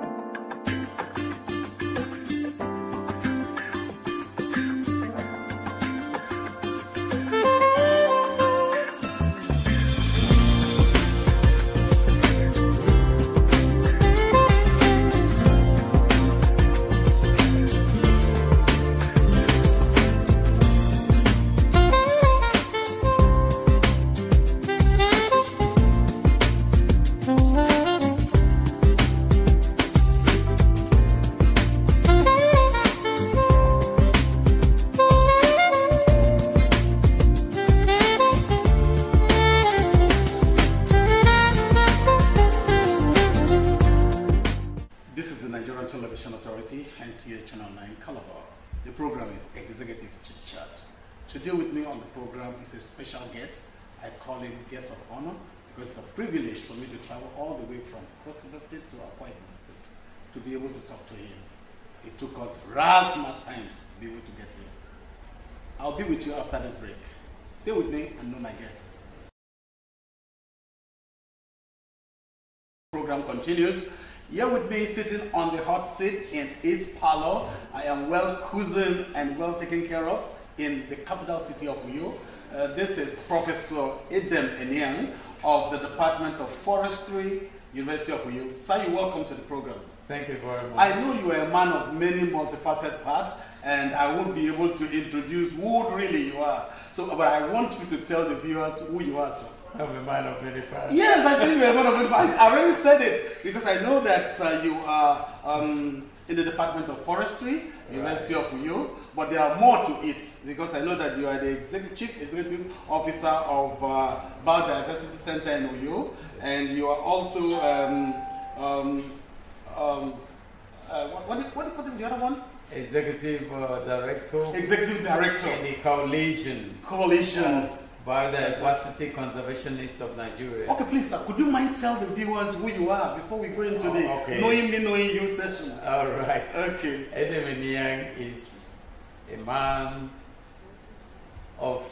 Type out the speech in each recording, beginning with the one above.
NTA Channel 9 Calabar. The program is Executive Chit Chat. Today with me on the program is a special guest. I call him Guest of Honor because it's a privilege for me to travel all the way from Cross River State to Akwa Ibom State to be able to talk to him. It took us razzmatazz times to be able to get here. I'll be with you after this break. Stay with me and know my guests. Program continues. Here with me, sitting on the hot seat in East Parlour, I am well cuisine and well taken care of in the capital city of Uyo. This is Professor Edem Eniang of the Department of Forestry, University of Uyo. Sir, you're welcome to the program. Thank you very much. I know you are a man of many multifaceted parts, and I won't be able to introduce who really you are. So, but I want you to tell the viewers who you are, sir. I'm a man of many parts. Yes, I see you are a man of many parts. I already said it because I know that you are in the Department of Forestry, University of Uyo, but there are more to it because I know that you are the Chief Executive Officer of Biodiversity Center in Uyo, and you are also what do you call the other one? Executive Director. Executive Director. In the Coalition. Coalition. Biodiversity Conservationists of Nigeria. Okay, please, sir, could you mind tell the viewers who you are before we go into the knowing me, knowing you session? All right. Okay. Edem Eniang is a man of,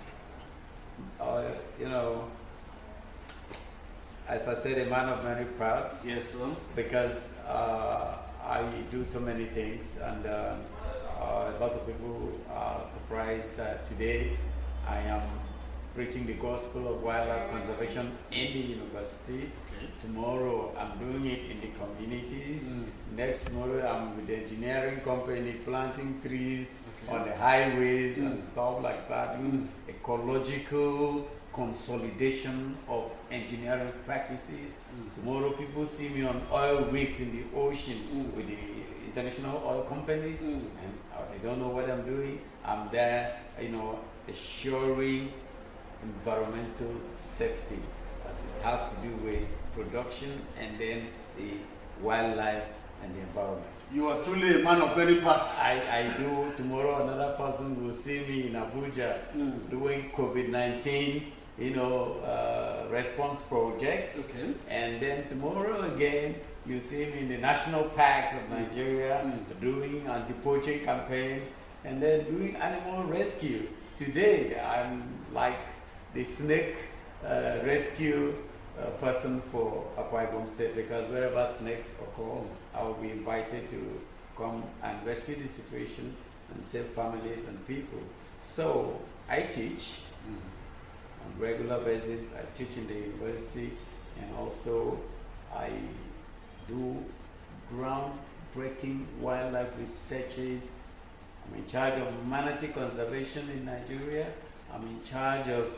as I said, a man of many parts. Yes, sir. Because I do so many things, and a lot of people are surprised that today I am preaching the gospel of wildlife conservation in the university. Okay. Tomorrow I'm doing it in the communities. Next tomorrow I'm with the engineering company planting trees on the highways and stuff like that. Ecological consolidation of engineering practices. Tomorrow people see me on oil rigs in the ocean with the international oil companies, and they don't know what I'm doing. I'm there, assuring environmental safety as it has to do with production and then the wildlife and the environment. You are truly a man of many parts. I do. Tomorrow another person will see me in Abuja doing COVID-19 response projects. Okay. And then tomorrow again, you see me in the national parks of Nigeria doing anti-poaching campaigns and then doing animal rescue. Today, I'm like the snake rescue person for Akwa Ibom State because wherever snakes occur, I will be invited to come and rescue the situation and save families and people. So I teach on a regular basis. I teach in the university, and also I do groundbreaking wildlife researches. I'm in charge of manatee conservation in Nigeria. I'm in charge of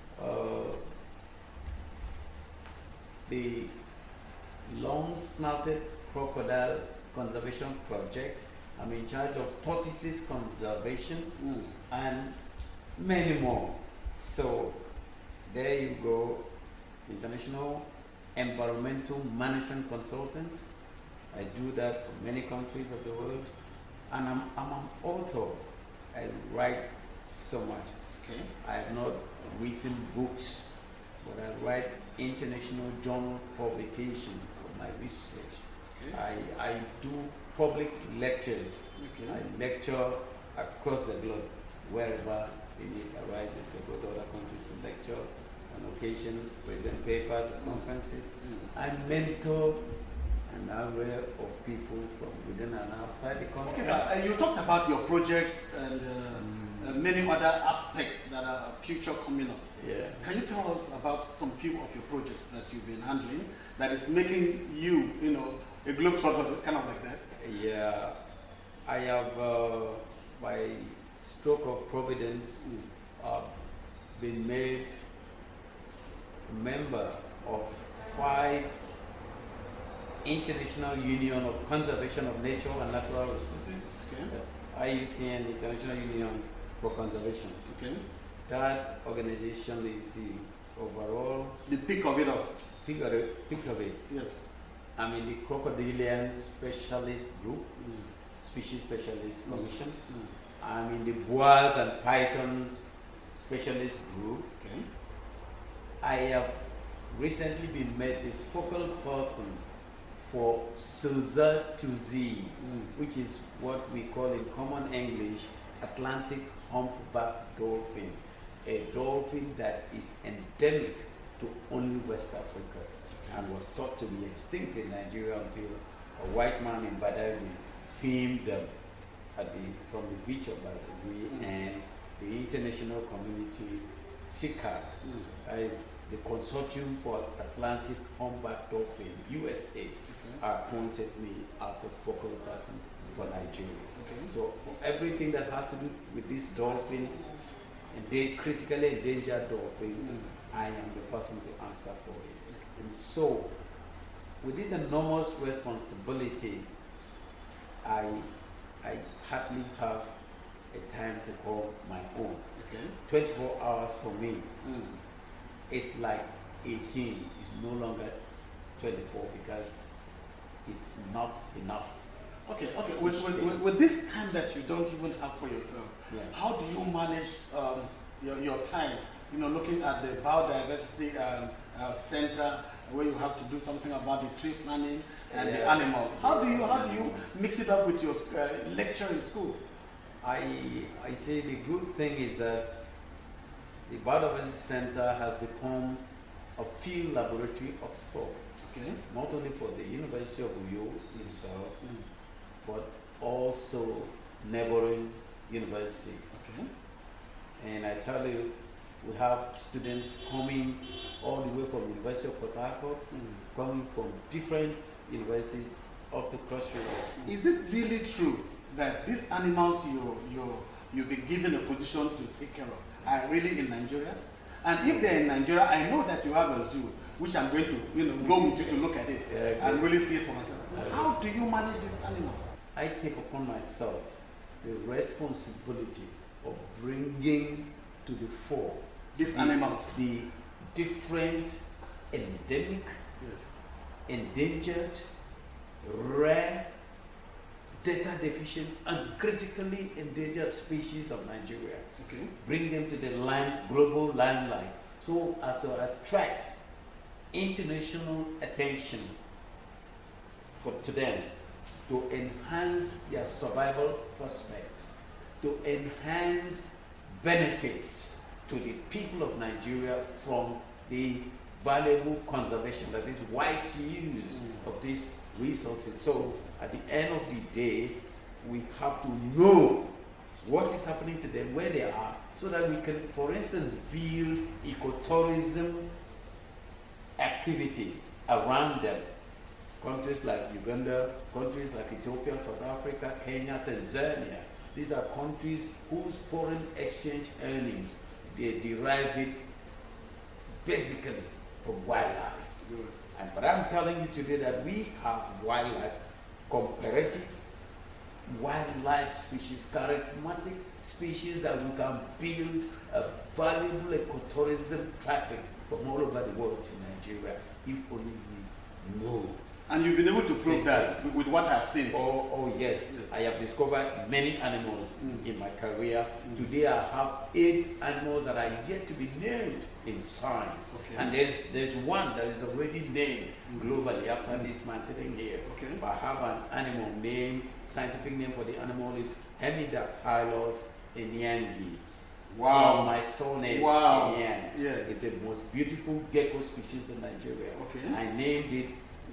the long-snouted crocodile conservation project. I'm in charge of tortoises conservation and many more. So there you go, international environmental management consultant. I do that for many countries of the world. And I'm an author. I write so much. Okay. I have not written books, but I write international journal publications of my research. Okay. I do public lectures. Okay. I lecture across the globe, wherever the need arises. I go to other countries and lecture on occasions, present papers at conferences. I mentor an array of people from within and outside the country. Okay, you talked about your project and many other aspects that are future coming up. Yeah. Can you tell us about some few of your projects that you've been handling that is making you, a globetrotter, kind of like that? Yeah, I have, by stroke of providence, been made a member of 5 International Union of Conservation of Nature and Natural Resources. Okay. Yes, IUCN, International Union for Conservation. Okay. That organization is the overall... The peak of it all. Peak of it. Yes. I'm in the Crocodilian Specialist Group, Species Specialist Commission. I'm in the Boas and Pythons Specialist Group. Okay. I have recently been made the focal person for SUSA 2Z, which is what we call in common English Atlantic humpback dolphin, a dolphin that is endemic to only West Africa and was thought to be extinct in Nigeria until a white man in Badagry filmed them from the beach of Badagry, and the international community, SICAD, is the Consortium for Atlantic Humpback Dolphin, USA, appointed me as the focal person for Nigeria. Okay. So for everything that has to do with this dolphin, and the critically endangered dolphin, I am the person to answer for it. And so, with this enormous responsibility, I hardly have a time to call my own. Okay. 24 hours for me, it's like 18. It's no longer 24 because it's not enough. Okay. With this time that you don't even have for yourself, how do you manage your time? Looking at the biodiversity center where you have to do something about the tree planting and the animals. How do you mix it up with your lecture in school? I say the good thing is that the biodiversity center has become a field laboratory of sorts. Okay. Not only for the University of Uyo itself, but also neighboring universities. Okay. And I tell you, we have students coming all the way from the University of Port Harcourt, coming from different universities up to Cross River. Is it really true that these animals you've been given a position to take care of are really in Nigeria? And if they're in Nigeria, I know that you have a zoo, which I'm going to go with you to look at it and really see it for myself. How do you manage these animals? I take upon myself the responsibility of bringing to the fore these animals, the different endemic, endangered, rare, data deficient, and critically endangered species of Nigeria. Okay. Bring them to the global limelight so as to attract international attention to them, to enhance their survival prospects, to enhance benefits to the people of Nigeria from the valuable conservation, that is wise use of these resources. So at the end of the day, we have to know what is happening to them, where they are, so that we can, for instance, build ecotourism activity around them. Countries like Uganda, countries like Ethiopia, South Africa, Kenya, Tanzania, these are countries whose foreign exchange earnings, they derive it basically from wildlife. But I'm telling you today that we have wildlife, comparative wildlife species, charismatic species that we can build a valuable ecotourism traffic from all over the world to Nigeria, if only we know. And you've been able to prove that with what I've seen. Oh yes. I have discovered many animals in my career. Today I have 8 animals that are yet to be named in science. Okay. And there's one that is already named globally after this man sitting here. Okay. But I have an animal name, scientific name for the animal is Hemidactylus enyangi. Wow. From my surname, wow. Yes. It's the most beautiful gecko species in Nigeria. Okay. I named it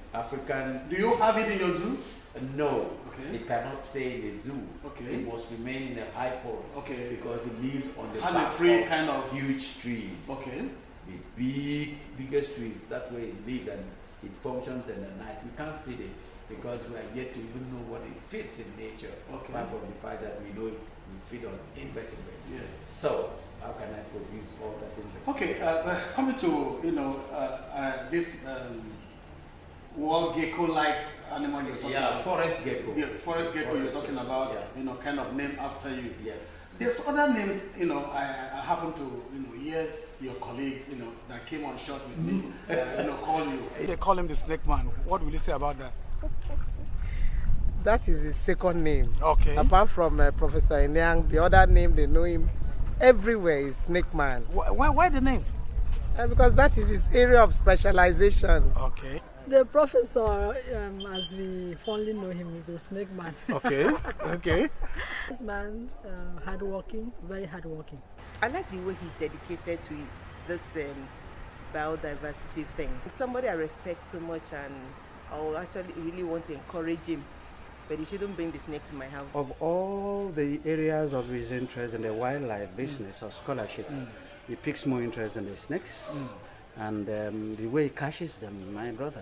African. Do you have it in your zoo? No. Okay. It cannot stay in the zoo. Okay. It must remain in the high forest. Okay. Because it lives on the Has back a tree of kind of huge trees. Okay. The biggest trees. That way it lives and it functions in the night. We can't feed it because we are yet to even know what it fits in nature. Okay. Apart from the fact that we know it will feed on invertebrates. Yes. So how can I produce all that invertebrates? Okay. Coming to this wall gecko-like animal you're talking about. Forest gecko. Yeah, forest gecko you're talking about. Yeah. Kind of named after you. Yes. There's other names. I happen to hear your colleague that came on short with me call you. They call him the Snake Man. What will you say about that? That is his second name. Okay. Apart from Professor Enyang, the other name they know him everywhere is Snake Man. Why the name? Because that is his area of specialization. Okay. The professor, as we fondly know him, is a snake man. Okay, okay. This man, hardworking, very hardworking. I like the way he's dedicated to this biodiversity thing. Somebody I respect so much, and I will actually really want to encourage him, but he shouldn't bring the snake to my house. Of all the areas of his interest in the wildlife business or scholarship, he picks more interest in the snakes. And the way he catches them, my brother,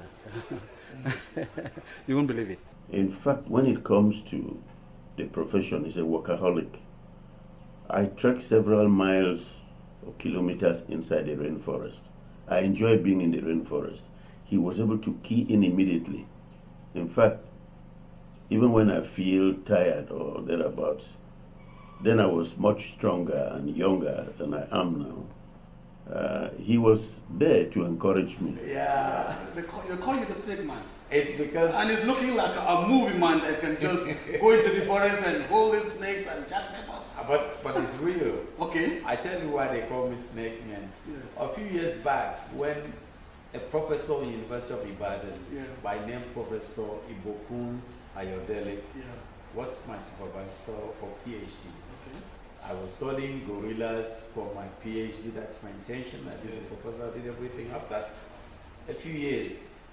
you won't believe it. In fact, when it comes to the profession, he's a workaholic. I trek several miles or kilometers inside the rainforest. I enjoy being in the rainforest. He was able to key in immediately. In fact, even when I feel tired or thereabouts, then I was much stronger and younger than I am now. He was there to encourage me. Yeah. They call you the Snake Man. It's because... And it's looking like a movie man that can just go into the forest and hold the snakes and jack them up. But it's real. Okay. I tell you why they call me Snake Man. Yes. A few years back, when a professor in University of Ibadan, by name Professor Ibokun Ayodele, was my supervisor for PhD. Okay. I was studying gorillas for my PhD. That's my intention. I did the proposal, I did everything. After a few years,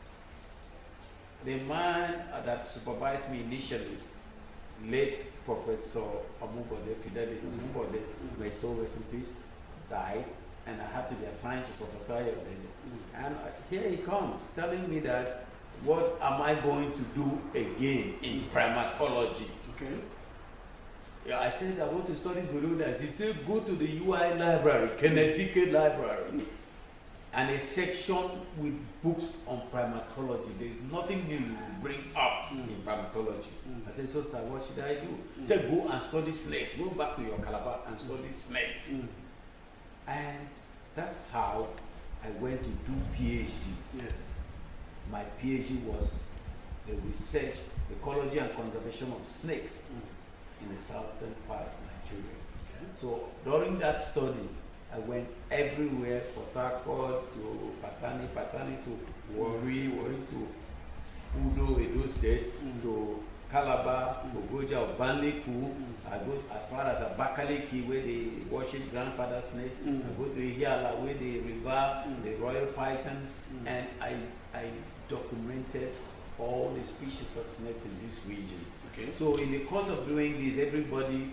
the man that supervised me initially, late Professor Amubode, Fidelis Amubode, may soul rest in peace, died, and I had to be assigned to Professor Ayodele. And here he comes, telling me that, what am I going to do again in primatology? Okay. Yeah, I said I want to study gorillas. He said go to the UI library, Connecticut Library, and a section with books on primatology. There is nothing new you will bring up in primatology. I said, so sir, what should I do? He said, go and study snakes. Go back to your Calabar and study snakes. And that's how I went to do PhD. Yes. My PhD was the research, ecology and conservation of snakes in the southern part of Nigeria. Okay. So during that study, I went everywhere, Port Harcourt to Patani to Warri to Udo, Edo State, to Calabar, Ogoja, Obanliku. I go as far as Abakaliki, where they worship grandfather snakes. I go to Ihiala, where they revive the royal pythons, and I documented all the species of snakes in this region. Okay. So in the course of doing this, everybody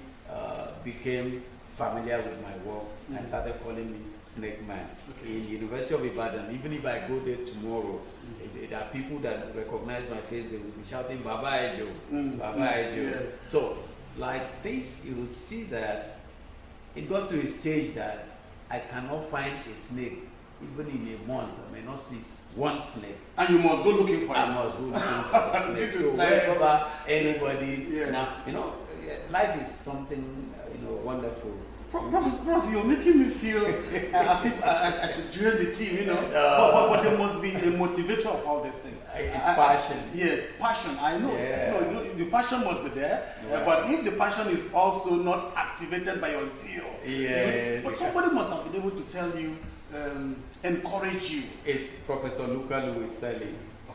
became familiar with my work and started calling me Snake Man. Okay. In the University of Ibadan, even if I go there tomorrow, there are people that recognize my face, they will be shouting, Baba Ejo, Baba Ejo. Yes. So, like this, you will see that it got to a stage that I cannot find a snake. Even in a month, I may not see one snake. And you must go looking for it. I must go looking for a snake. So wherever anybody, now, life is something, wonderful. Prof, you're making me feel as if I should join the team, but there must be a motivator of all these things. It's passion. Yes, passion. I know. Yeah. The passion must be there, but if the passion is also not activated by your zeal, but somebody must have been able to tell you, encourage you. It's Professor Luca Luiselli.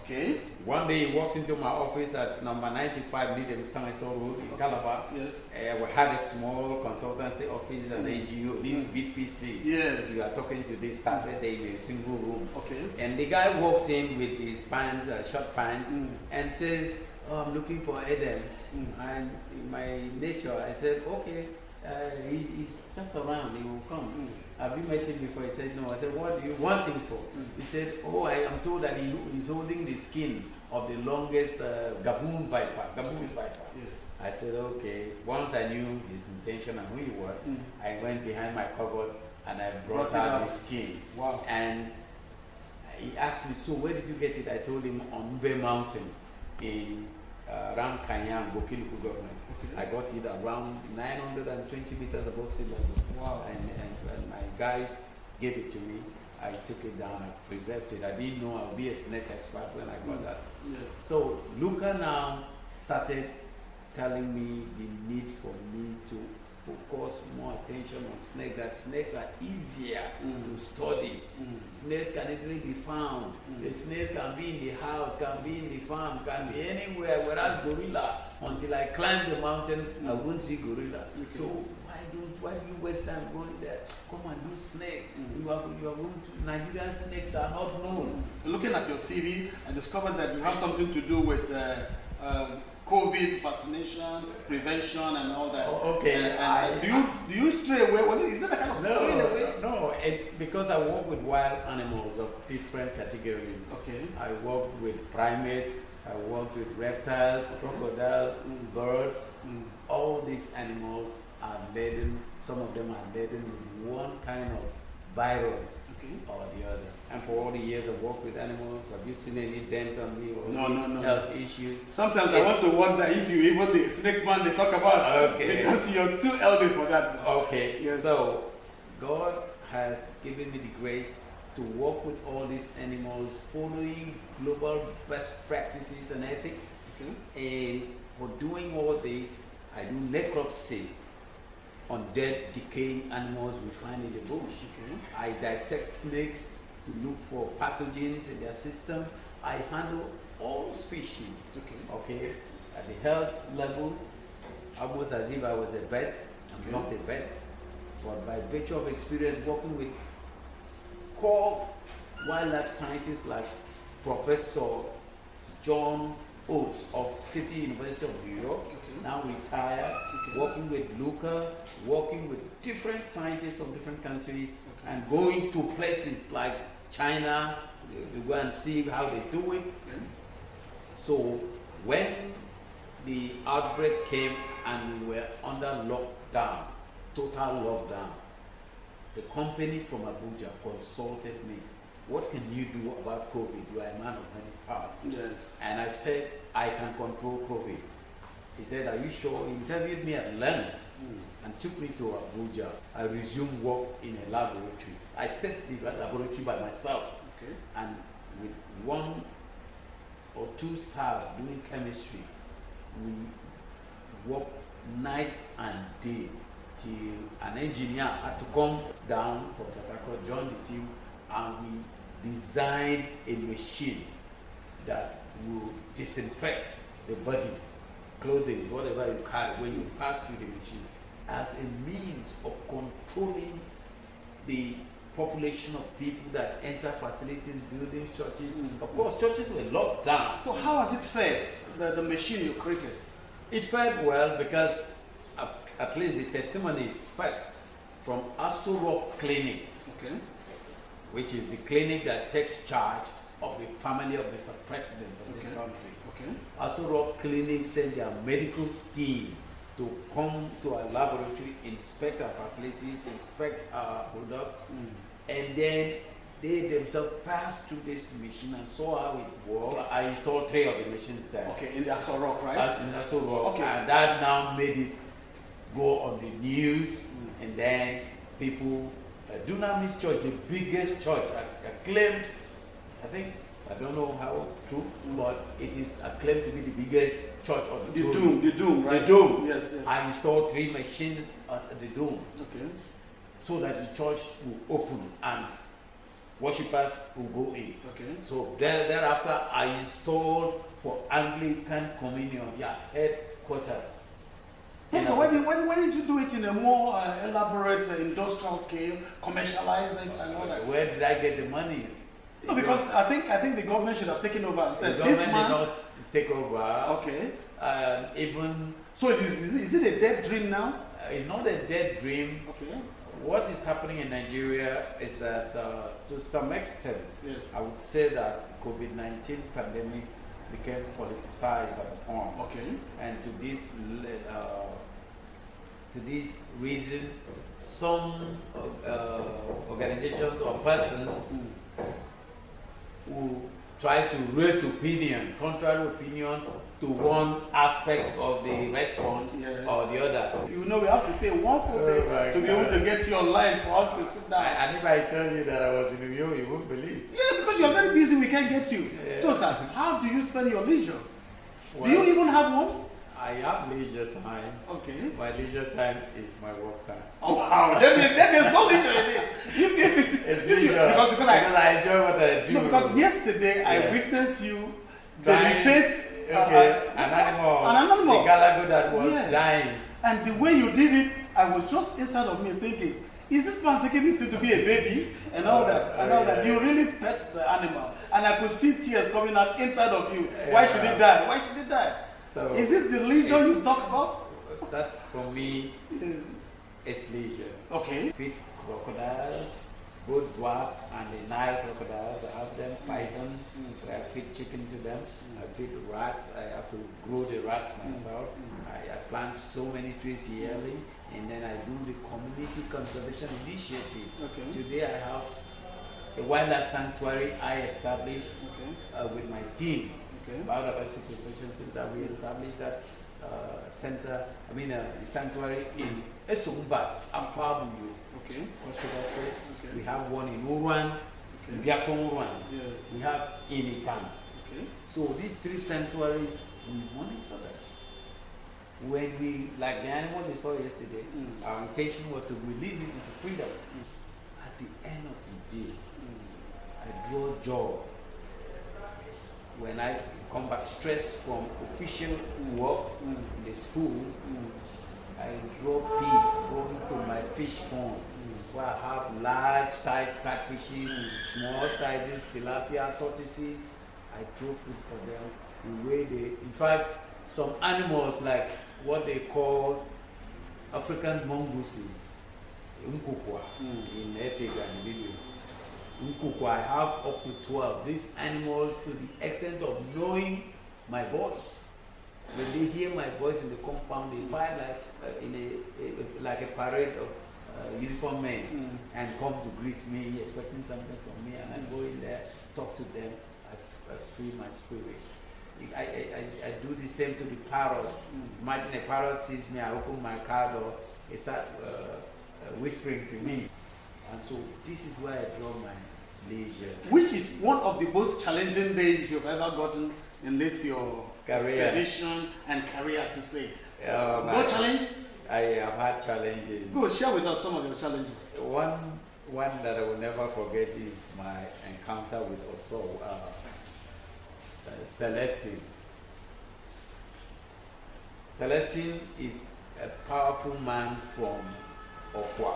Okay. One day he walks into my office at number 95 Needham Store Road in Calabar. Yes. We had a small consultancy office and NGO, this VPC. Yes. We are talking to this started in a single room. Okay. And the guy walks in with his pants, short pants, and says, "Oh, I'm looking for Eden." And in my nature, I said, "Okay, he's just around, he will come." Have you met him before? He said, "No." I said, "What do you want him for?" He said, "Oh, I am told that he's holding the skin of the longest Gaboon viper. Yes. I said, "Okay." Once I knew his intention and who he was, I went behind my cupboard and I brought out his skin. Wow. And he asked me, "So where did you get it?" I told him on Ube Mountain in around Kanyang, Bokiluku government. Okay. I got it around 920 meters above sea level. Wow. And my guys gave it to me. I took it down, I preserved it. I didn't know I would be a snake expert when I got that. Yes. So Luca now started telling me the need for me to focus more attention on snakes, that snakes are easier to study. Snakes can easily be found. The snakes can be in the house, can be in the farm, can be anywhere, whereas gorilla, until I climb the mountain, I won't see gorilla. So why do you waste time going there? Come and do snake. You are going to, Nigerian snakes are not known. So looking at your CV, I discovered that you have something to do with COVID vaccination, prevention, and all that. Okay. Do you stray away? Is that a kind of straying away? No, it's because I work with wild animals of different categories. Okay. I work with primates, I work with reptiles, crocodiles, birds. All these animals are laden, some of them are laden with one kind of virus or the other. And for all the years I've worked with animals, have you seen any dent on me or No. health issues? Sometimes I want to wonder if you even the snake man they talk about, because you're too elderly for that. Okay, yes. So God has given me the grace to work with all these animals, following global best practices and ethics. And for doing all this, I do necropsy on dead, decaying animals we find in the bush. I dissect snakes to look for pathogens in their system. I handle all species. At the health level, almost as if I was a vet. I'm not a vet, but by virtue of experience working with core wildlife scientists like Professor John Oates of City University of New York, now retired, working with Luca, working with different scientists from different countries, and going to places like China to go and see how they do it. So when the outbreak came and we were under lockdown, total lockdown, the company from Abuja consulted me. What can you do about COVID? You are a man of many parts. Yes. And I said, I can control COVID. He said, are you sure? He interviewed me at length and took me to Abuja. I resumed work in a laboratory. I set the laboratory by myself. And with one or two staff doing chemistry, we worked night and day till an engineer had to come down from Port, join the team, and we designed a machine that will disinfect the body, clothing, whatever you carry when you pass through the machine, as a means of controlling the population of people that enter facilities, buildings, churches. Of course, churches were locked down. So how has it fared, the machine you created? It fared well because at least the testimony is first from Aso Rock Clinic, which is the clinic that takes charge of the family of Mr. President of this country. Aso Rock Clinic sent their medical team to come to our laboratory, inspect our facilities, inspect our products, and then they themselves passed through this machine and saw how it worked. I installed 3 of the machines there. In the Aso Rock, right? In Aso Rock. And that now made it go on the news, and then people, Dunamis Church, the biggest church, acclaimed, I don't know how true, but it is acclaimed to be the biggest church of the Dome. The Dome, right? The Dome. Yes. I installed 3 machines at the Dome, so that the church will open. And worshippers who go in. Okay. So thereafter, I installed for Anglican Communion, headquarters. So why didn't you do it in a more elaborate industrial scale, commercialize it and all that? Where did I get the money? No, because I think the government should have taken over and said, the this government man... did not take over. Okay. Even... So is it a dead dream now? It's not a dead dream. Okay. What is happening in Nigeria is that, to some extent, yes, I would say that COVID-19 pandemic became politicized at the point. Okay. And to this reason, some organizations or persons who try to raise opinion, contrary opinion to one aspect of the response, yes, or the other. You know, we have to stay one full day to be able to get you online for us to sit down. And if I tell you that I was in New York, you won't believe. Yeah, because you're very busy, we can't get you. Yeah. So, sir, how do you spend your leisure? Well, do you even have one? I have leisure time. Okay. My leisure time is my work time. Oh, wow. then there's no leisure in it. It's leisure. Because I enjoy what I do. No, because yesterday I witnessed you debate an animal. The galago that was dying. And the way you did it, I was just inside of me thinking, is this man taking this thing to be a baby? And all that. You really pet the animal. And I could see tears coming out inside of you. Why should it die? Why should it die? So is this the leisure you talk about? That's for me, it's leisure. Okay. Feed crocodiles, both dwarf and the Nile crocodiles. I have them, pythons. I feed chicken to them. I feed rats. I have to grow the rats myself. I plant so many trees yearly, and then I do the community conservation initiative. Okay. Today I have a wildlife sanctuary I established with my team. Biodiversity Conservation Center. We established that sanctuary in Esumbat, Akwabuyo. Okay. We have one in Uruan, in Biakon Uruan. Yes. We have in Itam. Okay. So these three sanctuaries, we monitor them. When we, like the animal we saw yesterday, our intention was to release it into freedom. At the end of the day, I draw joy when I come back stressed from official work in the school. I draw peace going to my fish pond where I have large size catfishes, small sizes, tilapia, tortoises. I throw food for them. The way in fact, some animals like what they call African mongooses, Nkukwa, in Efik and Libya. I have up to 12. These animals, to the extent of knowing my voice. When they hear my voice in the compound, they fire like a parade of uniformed men and come to greet me, expecting something from me. And I go in there, talk to them. I free my spirit. I do the same to the parrot. Imagine a parrot sees me. I open my car door. They start whispering to me. And so this is where I draw my leisure. Which is one of the most challenging days you've ever gotten in this your expedition and career to say? No challenge? I have had challenges. Go share with us some of your challenges. One that I will never forget is my encounter with Celestine. Celestine is a powerful man from Okwa.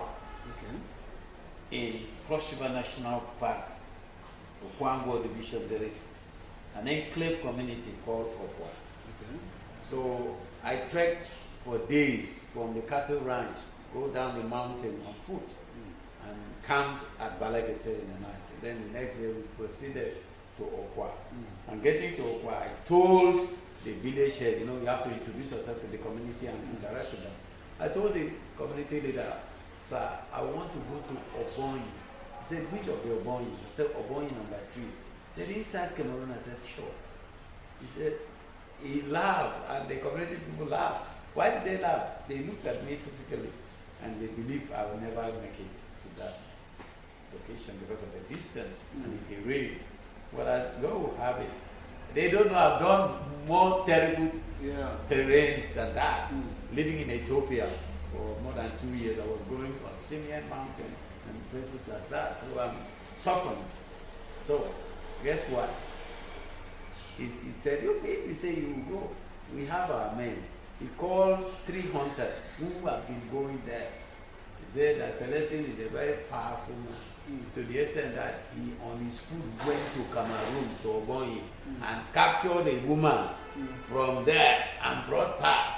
In Cross River National Park, Okwango Division, there is an enclave community called Okwa. So I trekked for days from the cattle ranch, go down the mountain on foot, and camped at Balagete in the night. And then the next day we proceeded to Okwa. And getting to Okwa, I told the village head, you have to introduce yourself to the community and interact with them. I told the community leader, sir, I want to go to Obonyi. He said, which of the Obonyis? I said, Obonyi number 3. He said, inside Cameroon. I said, sure. He said, he laughed, and the community people laughed. Why did they laugh? They looked at me physically, and they believe I will never make it to that location because of the distance and the terrain. But as God will have it, they don't know I've done more terrible terrains than that. Living in Ethiopia for more than 2 years, I was going on Simeon Mountain and places like that. So toughened. So, guess what? He said, okay, you say you will go. We have our men. He called 3 hunters who have been going there. He said that Celestine is a very powerful man, to the extent that he, on his foot, went to Cameroon, to Ogonyi, and captured a woman from there and brought her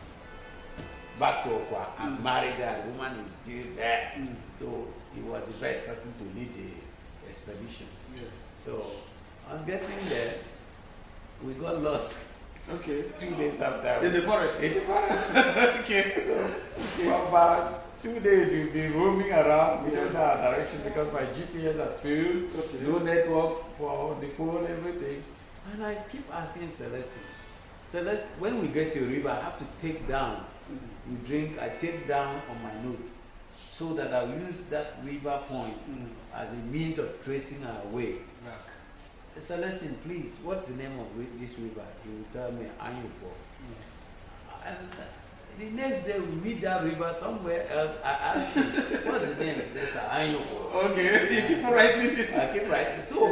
back to Okwa and married her. The woman is still there. So he was the best person to lead the expedition. Yes. So on getting there, we got lost. Okay. 2 days after. In the forest? In the forest. Okay. For about 2 days we've been roaming around. We don't know our direction because my GPS had failed. Okay. No network for the phone, everything. And I keep asking Celestine, Celeste, when we get to a river, I have to take down. We drink, I take down on my notes so that I'll use that river point as a means of tracing our way. Back. Celestine, please, what's the name of this river? He will tell me, Anyupo. And the next day we meet that river somewhere else. I ask him, what's the name? He says, Anyupo. Okay, you keep writing it. I keep writing. So,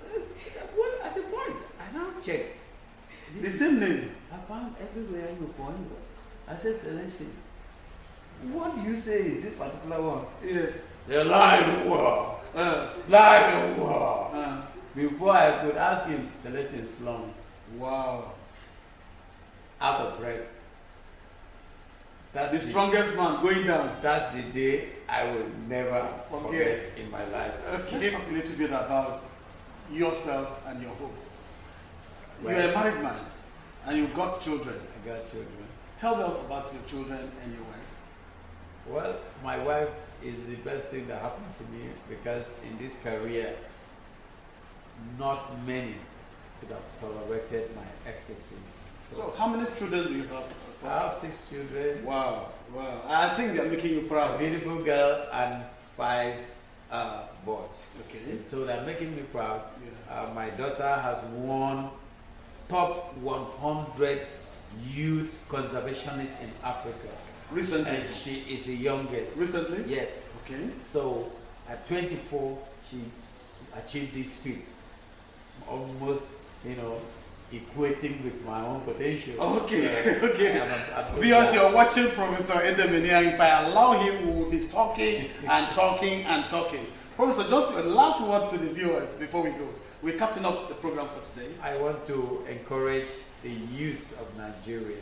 at the point, I now checked. The same name? I found everywhere Anyupo. I said, Celestine, what do you say is this particular one? Yes. The Lion War. Lion War. Before I could ask him, Celestine slung. Wow. Out of breath. That's The strongest man going down. That's the day I will never forget in my life. Okay, talk a little bit about yourself and your home. Well, You're a married man and you've got children. I got children. Tell us about your children and your wife. Well, my wife is the best thing that happened to me because in this career, not many could have tolerated my excesses. So how many children do you have? I have 6 children. Wow, wow. I think they're making you A proud. beautiful girl and 5 boys. Okay. And so they're making me proud. Yeah. My daughter has won top 100 youth conservationists in Africa. Recently? And she is the youngest. Recently? Yes. Okay. So at 24, she achieved this feat. Almost, equating with my own potential. Okay, okay. I'm Because you're watching Professor Edemenia, if I allow him, we will be talking and talking and talking. Professor, just a last word to the viewers before we go. We're capping up the program for today. I want to encourage the youth of Nigeria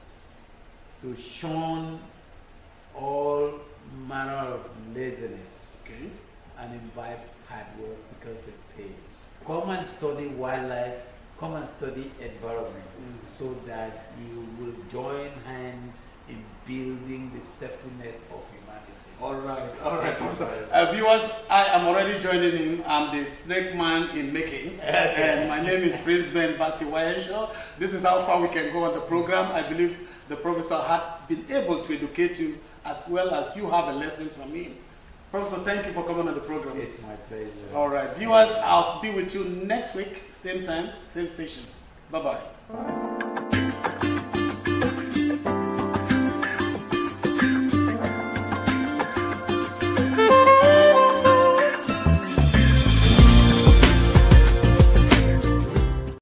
to shun all manner of laziness Okay. and imbibe hard work because it pays. Come and study wildlife, come and study environment so that you will join hands in building the safety net of humanity. All right, Professor. Viewers, I am already joining him. I'm the snake man in making. And my name is Prince Ben Basi Wayenshaw. This is how far we can go on the program. I believe the professor had been able to educate you as well as you have a lesson from him. Professor, thank you for coming on the program. It's my pleasure. All right, viewers, I'll be with you next week, same time, same station. Bye-bye.